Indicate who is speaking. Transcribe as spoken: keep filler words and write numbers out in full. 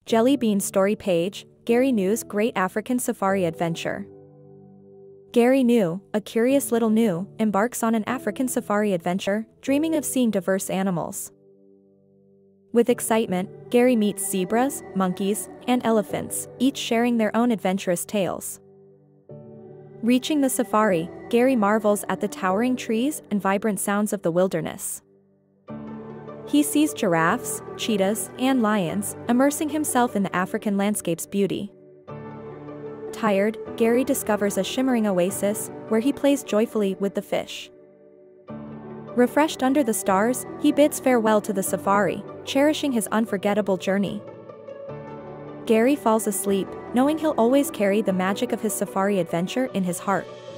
Speaker 1: Jelly Bean Story Page, Gary Gnu's Great African Safari Adventure. Gary Gnu, a curious little gnu, embarks on an African safari adventure, dreaming of seeing diverse animals. With excitement, Gary meets zebras, monkeys, and elephants, each sharing their own adventurous tales. Reaching the safari, Gary marvels at the towering trees and vibrant sounds of the wilderness. He sees giraffes, cheetahs, and lions, immersing himself in the African landscape's beauty. Tired, Gary discovers a shimmering oasis, where he plays joyfully with the fish. Refreshed under the stars, he bids farewell to the safari, cherishing his unforgettable journey. Gary falls asleep, knowing he'll always carry the magic of his safari adventure in his heart.